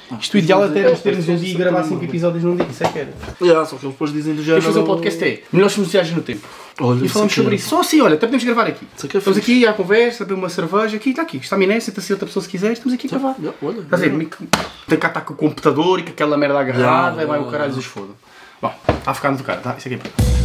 Isto o ideal até era termos um dia e gravar 5 episódios num dia, isso é que era. Só que eles depois dizem do género... Vamos fazer um podcast melhores viagens no tempo. Olha, e falamos sobre isso. Só assim, olha, até podemos gravar aqui. Estamos aqui à conversa, beber uma cerveja, aqui, está aqui. Está a miné, senta-se outra pessoa se quiser, estamos aqui a gravar. Estás a ver? Tem que estar com o computador e com aquela merda agarrada, vai o caralho dos foda. Bom, está a ficar no cara, tá? Isso aqui é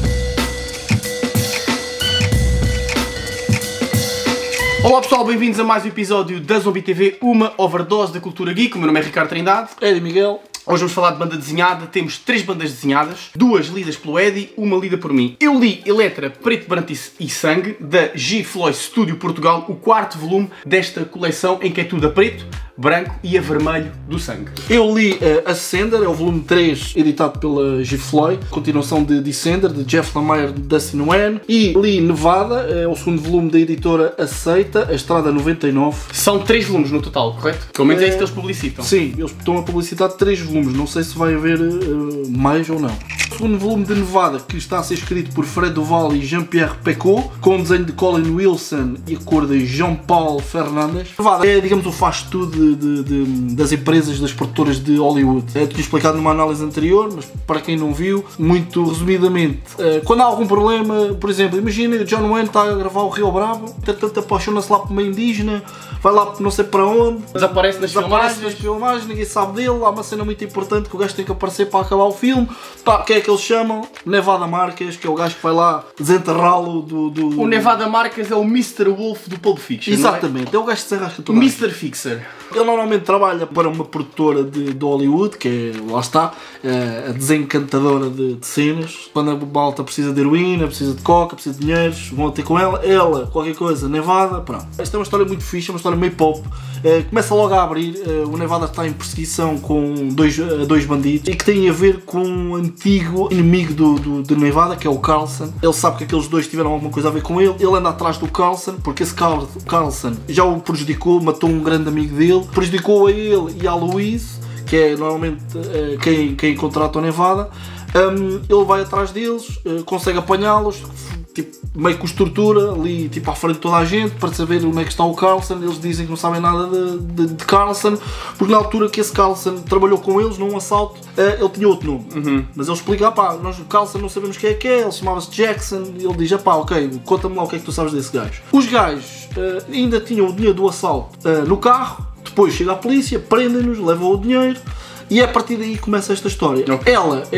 Olá pessoal, bem-vindos a mais um episódio da Zombie TV, uma overdose da cultura geek. O meu nome é Ricardo Trindade. Eddie Miguel. Hoje vamos falar de banda desenhada. Temos 3 bandas desenhadas, 2 lidas pelo Eddie, uma lida por mim. Eu li Eletra, Preto, Branco e Sangue, da G-Floyd Studio Portugal, o 4º volume desta coleção em que é tudo a preto, branco e a vermelho do sangue. Eu li Ascender, é o volume 3, editado pela G-Floyd, continuação de Descender, de Jeff Lemire e Dustin Nguyen. E li Nevada, é o 2º volume da editora Aceita, a Estrada 99. São 3 volumes no total, correto? Pelo menos é isso que eles publicitam. Sim, eles estão a publicitar 3 volumes, não sei se vai haver mais ou não. O 2º volume de Nevada, que está a ser escrito por Fred Duval e Jean-Pierre Pecot, com o desenho de Colin Wilson e a cor de Jean-Paul Fernandes. Nevada é, digamos, o faz-tudo das empresas, das produtoras de Hollywood. Eu tinha explicado numa análise anterior, mas para quem não viu, muito resumidamente, quando há algum problema, por exemplo, imagina o John Wayne está a gravar o Rio Bravo, apaixona-se lá por uma indígena, vai lá não sei para onde, desaparece nas filmagens, ninguém sabe dele, há uma cena muito importante que o gajo tem que aparecer para acabar o filme. Pá, quem é que eles chamam? Nevada Marquez, que é o gajo que vai lá desenterrá-lo do... O Nevada Marquez é o Mr. Wolf do Pulp Fiction. Exatamente, é o gajo que se arrasca todo. Mr. Fixer. Ele normalmente trabalha para uma produtora de Hollywood, que é, lá está, a desencantadora de cenas. Quando a malta precisa de heroína, precisa de coca, precisa de dinheiros, vão ter com ela. Ela, qualquer coisa, Nevada, pronto. Esta é uma história muito fixe, é uma história meio pop. Começa logo a abrir, o Nevada está em perseguição com dois bandidos e que tem a ver com um antigo inimigo do Nevada, que é o Carlson. Ele sabe que aqueles dois tiveram alguma coisa a ver com ele. Ele anda atrás do Carlson, porque esse Carlson já o prejudicou, matou um grande amigo dele, prejudicou a ele e a Louise, que é normalmente quem contrata o Nevada. Ele vai atrás deles, consegue apanhá-los, tipo, meio que os tortura ali, tipo, à frente de toda a gente para saber onde é que está o Carlson. Eles dizem que não sabem nada de Carlson, porque na altura que esse Carlson trabalhou com eles num assalto, ele tinha outro nome. Mas ele explica, nós o Carlson não sabemos quem é, ele chamava-se Jackson, e ele diz, ok, conta-me lá o que é que tu sabes desse gajo. Os gajos ainda tinham o dinheiro do assalto no carro, depois chega a polícia, prendem-nos, levam o dinheiro. E é a partir daí que começa esta história. Okay.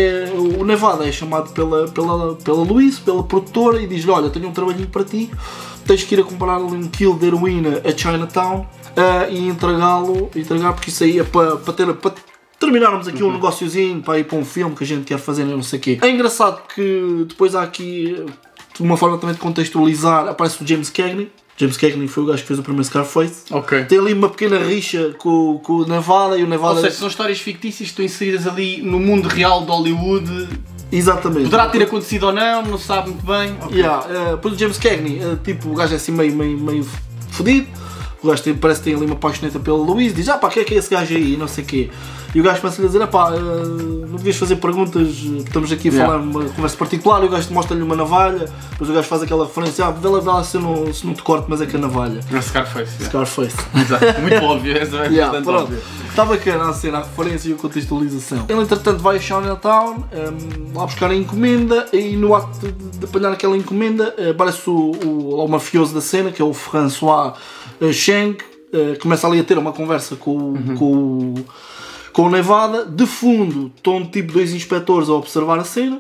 O Nevada é chamado pela Louise, pela produtora, e diz-lhe, olha, tenho um trabalhinho para ti, tens que ir a comprar ali um quilo de heroína a Chinatown e entregar, porque isso aí é para terminarmos aqui um negóciozinho, para ir para um filme que a gente quer fazer, não sei o quê. É engraçado que depois há aqui, de uma forma também de contextualizar, aparece o James Cagney. James Cagney foi o gajo que fez o primeiro Scarface. Okay. Tem ali uma pequena rixa com o Nevada e o Nevada... Ou seja, são histórias fictícias que estão inseridas ali no mundo real de Hollywood. Exatamente. Poderá ter acontecido ou não se sabe muito bem. Okay. Depois o James Cagney, tipo, o gajo é assim meio fodido. O gajo parece que tem ali uma paixoneta pela Louise, diz, quem é que é esse gajo aí, não sei o quê. E o gajo começa a dizer, não devias fazer perguntas, estamos aqui a falar uma conversa particular, e o gajo mostra-lhe uma navalha, depois o gajo faz aquela referência, vê lá se não te corto, mas é que a navalha. É Scarface. Scarface. Exato, muito óbvio, essa é bastante óbvio. Está bacana a cena, a referência e a contextualização. Ele, entretanto, vai a Chinatown, lá buscar a encomenda, e no ato de apanhar aquela encomenda, aparece o mafioso da cena, que é o François Cheng, começa ali a ter uma conversa com o Nevada. De fundo estão tipo 2 inspectores a observar a cena,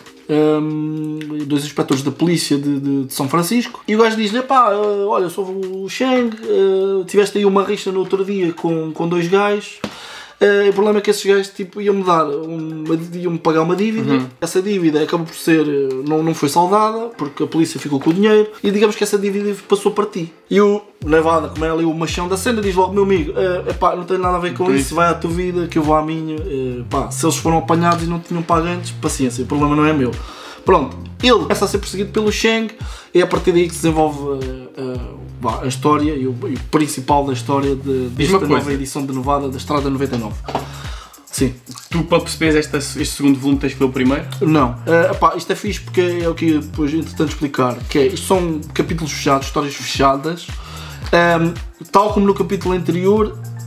2 inspectores da polícia de São Francisco, e o gajo diz-lhe, olha, sou o Cheng, tiveste aí uma rixa no outro dia com 2 gajos. O problema é que esses gajos tipo, iam-me pagar uma dívida. Essa dívida acabou por ser, não foi saldada, porque a polícia ficou com o dinheiro, e digamos que essa dívida passou para ti. E o Nevada, como é ali o machão da cena, diz logo, meu amigo, não tem nada a ver com isso, vai à tua vida, que eu vou à minha. Se eles foram apanhados e não tinham pago antes, paciência, o problema não é meu. Pronto, ele começa a ser perseguido pelo Cheng, e é a partir daí que se desenvolve a história e o principal da história desta nova edição de Nevada da Estrada 99. Sim. Tu, para perceberes este segundo volume, tens que ver o primeiro? Não. Isto é fixe porque é o que eu depois entretanto explicar, que é, isto são capítulos fechados, histórias fechadas, tal como no capítulo anterior.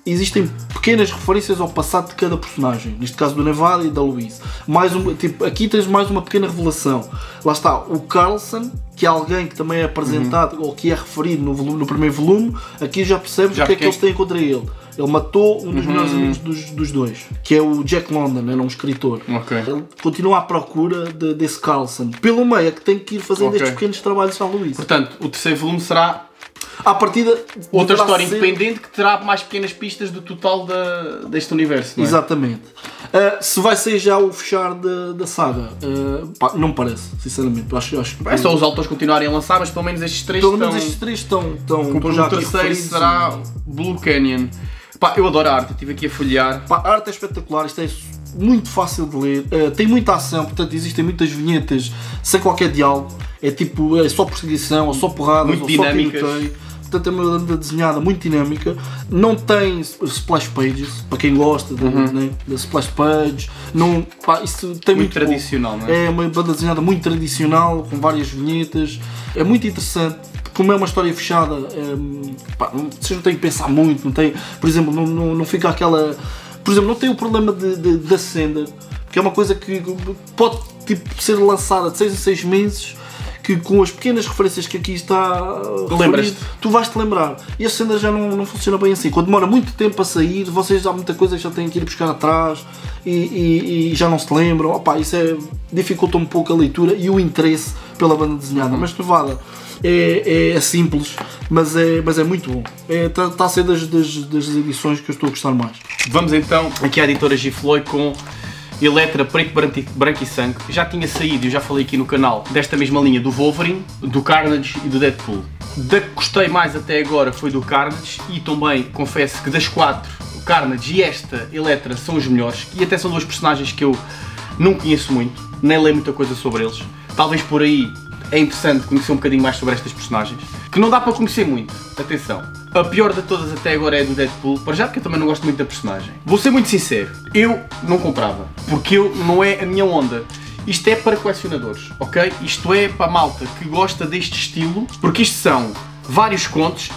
existem pequenas referências ao passado de cada personagem, neste caso do Nevada e da Louise. Aqui tens mais uma pequena revelação. Lá está o Carlson, que é alguém que também é apresentado ou que é referido no primeiro volume. Aqui já percebes o que é que eles têm contra ele. Ele matou um dos melhores amigos dos dois, que é o Jack London, era um escritor. Ele continua à procura desse Carlson. Pelo meio é que tem que ir fazendo estes pequenos trabalhos à Louise. Portanto, o terceiro volume será à partida outra história independente que terá mais pequenas pistas do total deste universo, não é? Exatamente. Se vai ser já o fechar da saga, não me parece, sinceramente. Acho que é só os autores continuarem a lançar, mas pelo menos estes três estão já. O terceiro será Blue Canyon. Eu adoro a arte, estive aqui a folhear. A arte é espetacular, isto é muito fácil de ler, tem muita ação, portanto existem muitas vinhetas sem qualquer diálogo, é só perseguição, ou só porradas, muito ou dinâmicas. Só tiroteio. Portanto é uma banda desenhada muito dinâmica, não tem splash pages, para quem gosta da splash page, isso tem muito tradicional, não é? É uma banda desenhada muito tradicional, com várias vinhetas, é muito interessante. Como é uma história fechada, vocês não têm que pensar muito, não tem, por exemplo, não fica aquela... Por exemplo, não tem o problema da senda, que é uma coisa que pode ser lançada de 6 em 6 meses, que com as pequenas referências que aqui está referido, tu vais-te lembrar. E a senda já não funciona bem assim. Quando demora muito tempo a sair, vocês há muita coisa que já têm que ir buscar atrás e já não se lembram. Isso dificulta um pouco a leitura e o interesse pela banda desenhada. Mas Nevada é simples, mas é muito bom. Está a ser das edições que eu estou a gostar mais. Vamos então aqui à editora Gifloy com Eletra Preto, Branco e Sangue. Já tinha saído, eu já falei aqui no canal, desta mesma linha do Wolverine, do Carnage e do Deadpool. Da que gostei mais até agora foi do Carnage e também confesso que das 4, o Carnage e esta Eletra são os melhores e até são dois personagens que eu não conheço muito, nem leio muita coisa sobre eles. Talvez por aí é interessante conhecer um bocadinho mais sobre estas personagens, que não dá para conhecer muito, atenção. A pior de todas até agora é a do Deadpool, para já porque eu também não gosto muito da personagem. Vou ser muito sincero, eu não comprava, porque não é a minha onda. Isto é para colecionadores, ok? Isto é para a malta que gosta deste estilo, porque isto são vários contos.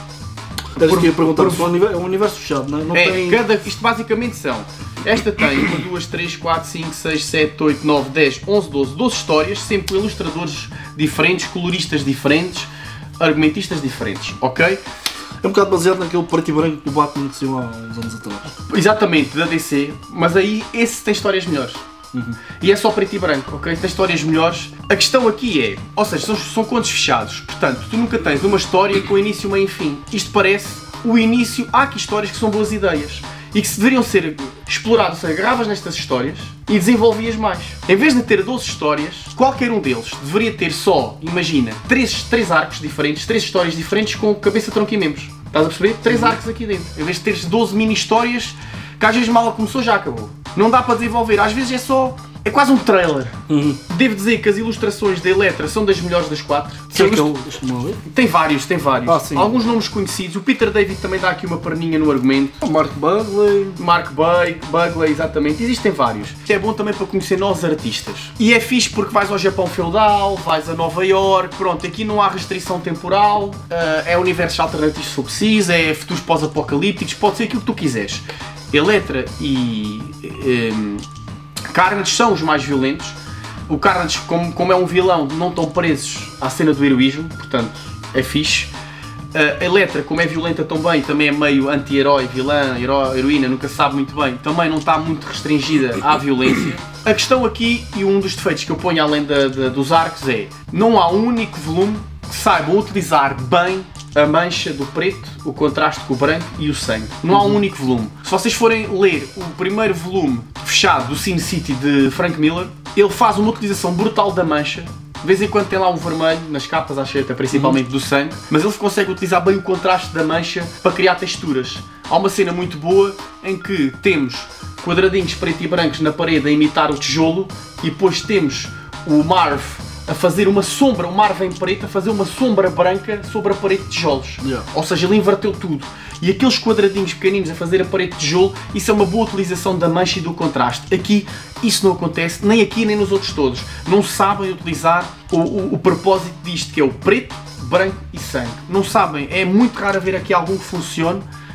É um universo fechado, não é? Isto basicamente são. Esta tem 1, 2, 3, 4, 5, 6, 7, 8, 9, 10, 11, 12 histórias, sempre com ilustradores diferentes, coloristas diferentes, argumentistas diferentes, ok? É um bocado baseado naquele preto e branco do Batman que saiu há uns anos atrás. Exatamente, da DC, mas aí esse tem histórias melhores. E é só preto e branco, ok? Tem histórias melhores. A questão aqui é, ou seja, são contos fechados, portanto, tu nunca tens uma história com início, meio e fim. Isto parece o início, há aqui histórias que são boas ideias e que se deveriam ser exploradas, ou seja, agarravas nestas histórias e desenvolvias mais. Em vez de ter 12 histórias, qualquer um deles deveria ter só, imagina, 3 arcos diferentes, 3 histórias diferentes com cabeça, tronco e membros. Estás a perceber? 3 arcos aqui dentro. Em vez de teres 12 mini histórias, que às vezes mal começou já acabou. Não dá para desenvolver, às vezes é quase um trailer. Devo dizer que as ilustrações da Eletra são das melhores das 4. Tem vários. Alguns nomes conhecidos. O Peter David também dá aqui uma perninha no argumento. O Mark Bagley, exatamente. Existem vários. Isto é bom também para conhecer novos artistas. E é fixe porque vais ao Japão feudal, vais a Nova York, pronto, aqui não há restrição temporal, é universos alternativos se for preciso, é futuros pós-apocalípticos, pode ser aquilo que tu quiseres. Eletra e Carnage são os mais violentos. O Carnage, como é um vilão, não estão presos à cena do heroísmo, portanto é fixe. A Eletra, como é violenta também é meio anti-herói, vilã, heroína, nunca sabe muito bem, também não está muito restringida à violência. A questão aqui, e um dos defeitos que eu ponho além dos arcos é, não há um único volume que saiba utilizar bem a mancha do preto, o contraste com o branco e o sangue. Não há um único volume. Se vocês forem ler o primeiro volume fechado do Sin City de Frank Miller, ele faz uma utilização brutal da mancha. De vez em quando tem lá um vermelho nas capas, acho até principalmente do sangue, mas ele consegue utilizar bem o contraste da mancha para criar texturas. Há uma cena muito boa em que temos quadradinhos preto e brancos na parede a imitar o tijolo e depois temos o Marv a fazer uma sombra, o Marv em preto, a fazer uma sombra branca sobre a parede de tijolos. Ou seja, ele inverteu tudo. E aqueles quadradinhos pequeninos a fazer a parede de tijolo, isso é uma boa utilização da mancha e do contraste. Aqui, isso não acontece, nem aqui nem nos outros todos. Não sabem utilizar o propósito disto, que é o preto, branco e sangue. Não sabem, é muito raro ver aqui algum que funcione.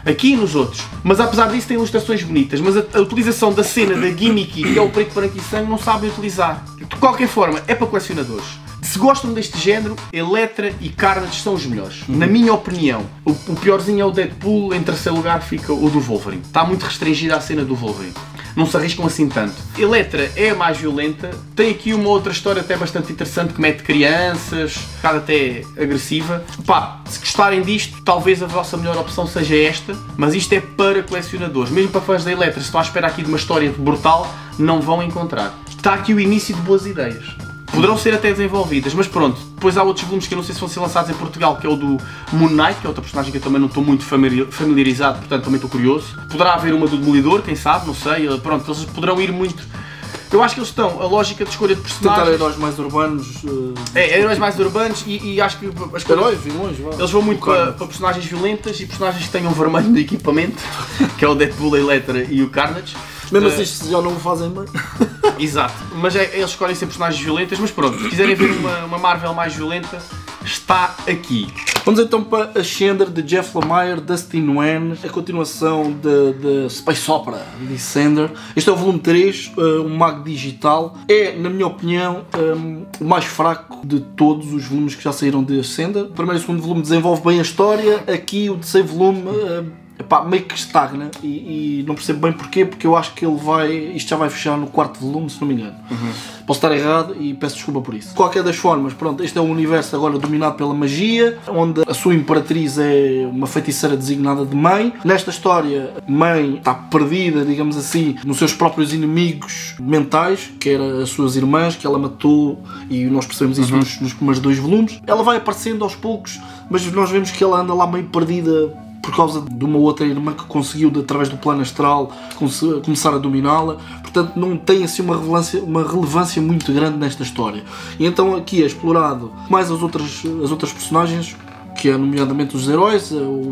aqui e nos outros. Mas apesar disso tem ilustrações bonitas, mas a utilização da cena da gimmicky que é o preto, branco e sangue não sabem utilizar. De qualquer forma, é para colecionadores. Se gostam deste género, Elektra e Carnage são os melhores. Na minha opinião, o piorzinho é o Deadpool, em terceiro lugar fica o do Wolverine. Está muito restringida a cena do Wolverine. Não se arriscam assim tanto. Elektra é a mais violenta, tem aqui uma outra história até bastante interessante que mete crianças, um bocado até agressiva. Pá, se gostarem disto, talvez a vossa melhor opção seja esta, mas isto é para colecionadores. Mesmo para fãs da Elektra, se estão à espera aqui de uma história brutal, não vão encontrar. Está aqui o início de boas ideias. Poderão ser até desenvolvidas, mas pronto. Depois há outros volumes que eu não sei se vão ser lançados em Portugal, que é o do Moon Knight, que é outra personagem que eu também não estou muito familiarizado, portanto também estou curioso. Poderá haver uma do Demolidor, quem sabe, não sei. Pronto, eles poderão ir muito... Eu acho que eles estão, a lógica de escolha de personagens... Tentar heróis mais urbanos... heróis mais urbanos e acho que... Heróis, vilões, vá. Eles vão muito para personagens violentas e personagens que tenham vermelho no equipamento, que é o Deadpool, a Elektra e o Carnage. Mesmo assim, já não o fazem bem. Exato, mas eles escolhem ser personagens violentas, mas pronto, se quiserem ver uma Marvel mais violenta, está aqui. Vamos então para Ascender de Jeff Lemire, Dustin Nguyen, a continuação de Space Opera de Ascender. Este é o volume 3, um mago digital. É, na minha opinião, o mais fraco de todos os volumes que já saíram de Ascender. O primeiro e o segundo volume desenvolve bem a história, aqui o terceiro volume... Epá, meio que estagna e não percebo bem porquê, porque eu acho que isto já vai fechar no quarto volume, se não me engano. Posso estar errado e peço desculpa por isso. De qualquer das formas, pronto, este é um universo agora dominado pela magia, onde a sua imperatriz é uma feiticeira designada de Mãe. Nesta história, Mãe está perdida, digamos assim, nos seus próprios inimigos mentais, que eram as suas irmãs, que ela matou, e nós percebemos isso nos primeiros 2 volumes. Ela vai aparecendo aos poucos, mas nós vemos que ela anda lá meio perdida por causa de uma outra irmã que conseguiu, através do plano astral, começar a dominá-la. Portanto, não tem assim uma relevância muito grande nesta história. E então aqui é explorado mais as outras personagens, que é nomeadamente os heróis,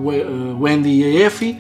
o Andy e a Effie,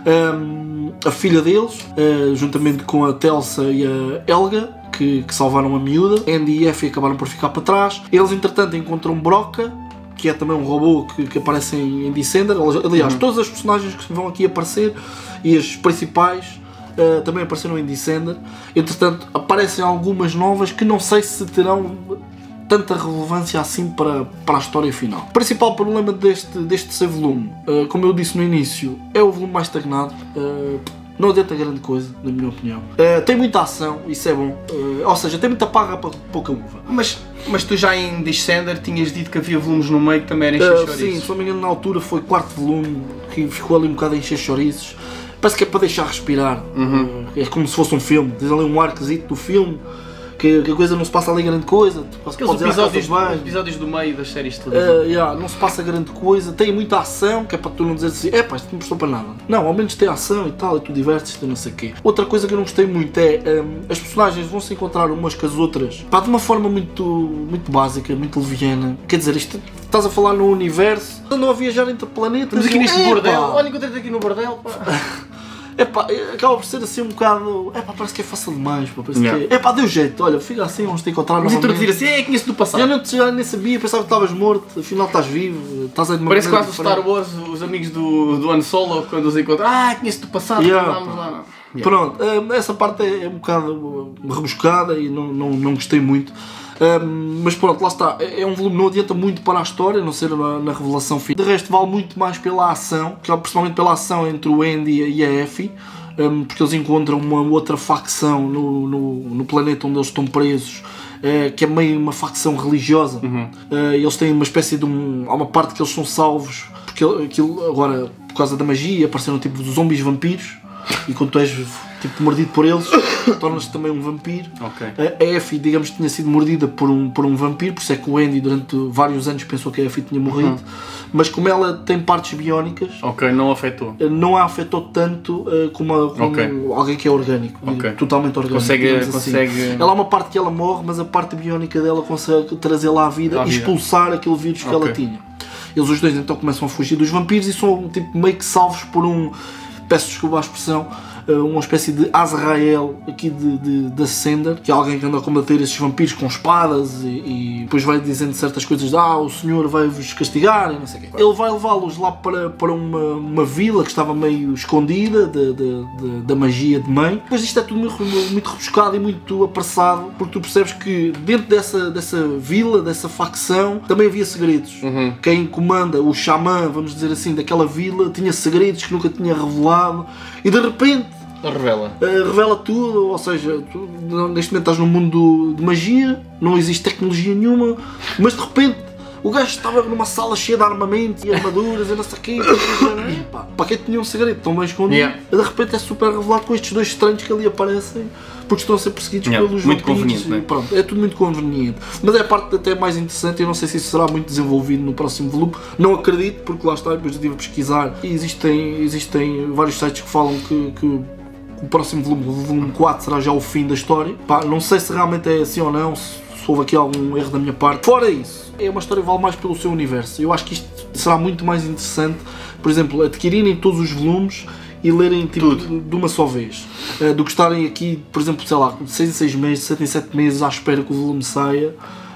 a filha deles, juntamente com a Telsa e a Helga, que salvaram a miúda. Andy e Effie acabaram por ficar para trás. Eles, entretanto, encontram Broca, que é também um robô que aparece em Descender. Aliás, todas as personagens que vão aqui aparecer e as principais também apareceram em Descender. Entretanto, aparecem algumas novas que não sei se terão tanta relevância assim para a história final. O principal problema deste terceiro volume, como eu disse no início, é o volume mais estagnado. Não adianta grande coisa, na minha opinião. Tem muita ação, isso é bom. Ou seja, tem muita parra para pouca uva. Mas tu já em Descender tinhas dito que havia volumes no meio que também eram encher chouriços. Sim, se não me engano, na altura foi o 4º volume, que ficou ali um bocado a encher chouriços. Parece que é para deixar respirar. É como se fosse um filme. Tens ali um arquezito do filme, que a coisa não se passa ali grande coisa. Aqueles episódios do meio das séries de televisão. Não se passa grande coisa, tem muita ação, que é para tu não dizer assim, pá, isto não prestou para nada. Não, ao menos tem ação e tal, e tu divertes-te e não sei o quê. Outra coisa que eu não gostei muito é, as personagens vão se encontrar umas com as outras, pá, de uma forma muito básica, muito leviana. Quer dizer, isto, estás a falar no universo, andam a viajar entre planetas. Mas aqui neste bordel, olha, encontrei-te aqui no bordel, pá. Acaba por ser assim um bocado. Parece que é fácil demais. Deu jeito, olha, fica assim, vamos te encontrar novamente. Mas introduzir assim, conheço do passado. Já nem sabia, pensava que estavas morto, afinal estás vivo, estás aí de uma Parece quase o Star Wars, os amigos do Han Solo, quando os encontram. Conheço do passado, vamos lá. Pronto, essa parte é um bocado rebuscada e não gostei muito. Mas pronto, lá está, é um volume que não adianta muito para a história, a não ser na revelação final. De resto, vale muito mais pela ação, principalmente pela ação entre o Andy e a Effie, porque eles encontram uma outra facção no planeta onde eles estão presos, que é meio uma facção religiosa. Eles têm uma espécie de há uma parte que eles são salvos, porque aquilo agora, por causa da magia, apareceram tipo zombies vampiros, e quando tu és tipo mordido por eles, tornas-te também um vampiro. A Effie, digamos, tinha sido mordida por um vampiro, por isso é que o Andy durante vários anos pensou que a Effie tinha morrido. Mas como ela tem partes biónicas, não afetou. Não a afetou tanto como alguém que é orgânico, totalmente orgânico. Consegue... Ela há uma parte que ela morre, mas a parte biónica dela consegue trazê-la à vida e expulsar aquele vírus que ela tinha. Eles os dois então começam a fugir dos vampiros e são tipo meio que salvos por peço desculpa à expressão, uma espécie de Azrael aqui da Sender, que é alguém que anda a combater esses vampiros com espadas e depois vai dizendo certas coisas, o senhor vai-vos castigar e não sei o quê. Ele vai levá-los lá para uma vila que estava meio escondida da magia de mãe. Depois isto é tudo muito rebuscado e muito apressado, porque tu percebes que dentro dessa vila, dessa facção, também havia segredos. Quem comanda, o xamã, vamos dizer assim, daquela vila, tinha segredos que nunca tinha revelado e de repente revela tudo, ou seja, tu, neste momento estás num mundo de magia, não existe tecnologia nenhuma, mas de repente o gajo estava numa sala cheia de armamento e armaduras e não sei o quê, para quem tinha um segredo tão bem escondido, de repente é super revelado com estes dois estranhos que ali aparecem porque estão a ser perseguidos pelos muito vampiros. Conveniente, né? Pronto, é tudo muito conveniente. Mas é a parte até mais interessante, eu não sei se isso será muito desenvolvido no próximo volume. Não acredito, porque lá está, depois eu estive a pesquisar e existem vários sites que falam que o próximo volume, o volume 4, será já o fim da história. Não sei se realmente é assim ou não, se houve aqui algum erro da minha parte. Fora isso, é uma história que vale mais pelo seu universo. Eu acho que isto será muito mais interessante, por exemplo, adquirirem todos os volumes e lerem tipo, de uma só vez, do que estarem aqui, por exemplo, sei lá, de 6 em 6 meses, 7 em 7 meses à espera que o volume saia.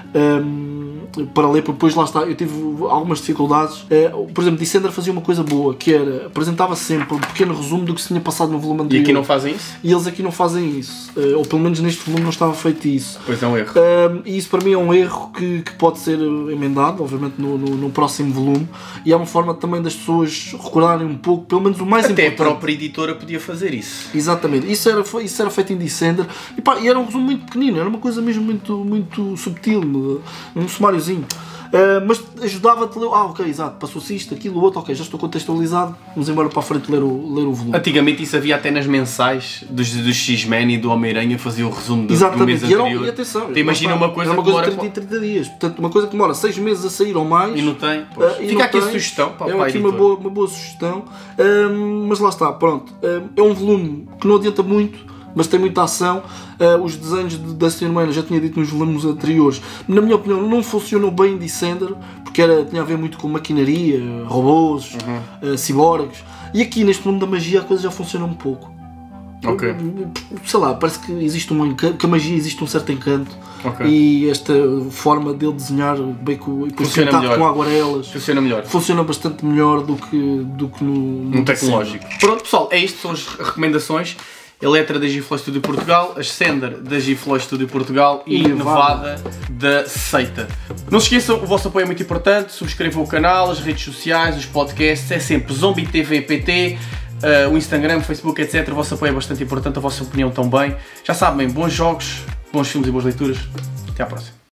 Para ler, porque depois lá está, eu tive algumas dificuldades. Por exemplo, Descender fazia uma coisa boa, que era, apresentava sempre um pequeno resumo do que se tinha passado no volume anterior. E aqui não fazem isso? E eles aqui não fazem isso, ou pelo menos neste volume não estava feito isso. Pois é um erro. E isso para mim é um erro que pode ser emendado, obviamente, no próximo volume, e é uma forma também das pessoas recordarem um pouco, pelo menos o mais Até importante. a própria editora podia fazer isso. Exatamente, isso era feito em Descender, e era um resumo muito pequenino, era uma coisa mesmo muito subtil, um sumáriozinho. Mas ajudava-te a ler, ok, exato, passou-se isto, aquilo, outro, ok, já estou contextualizado, vamos embora para a frente ler o volume. Antigamente isso havia até nas mensais dos X-Men e do Homem-Aranha, fazia o resumo do mês anterior. E atenção, imagina uma coisa que demora 30 dias, portanto uma coisa que demora 6 meses a sair ou mais. E não tem, pois. Fica aqui a sugestão para o pai. É aqui uma boa sugestão, mas lá está, pronto, é um volume que não adianta muito, mas tem muita ação. Os desenhos da Senhora já tinha dito nos volumes anteriores, na minha opinião não funcionou bem em Descender, porque tinha a ver muito com maquinaria, robôs, ciborgues, e aqui neste mundo da magia a coisa já funciona um pouco. Ok. Sei lá, parece que existe um encanto, que a magia existe um certo encanto, e esta forma dele desenhar bem com aguarelas funciona bastante melhor do que no tecnológico. Pronto pessoal, é isto, são as recomendações. Eletra da Gifloy Studio Portugal, Ascender da Gifloy Studio Portugal e Nevada da Seita. Não se esqueçam, o vosso apoio é muito importante, subscrevam o canal, as redes sociais, os podcasts, é sempre Zombie TV PT, o Instagram, o Facebook, etc. O vosso apoio é bastante importante, a vossa opinião também. Já sabem, bons jogos, bons filmes e boas leituras. Até à próxima.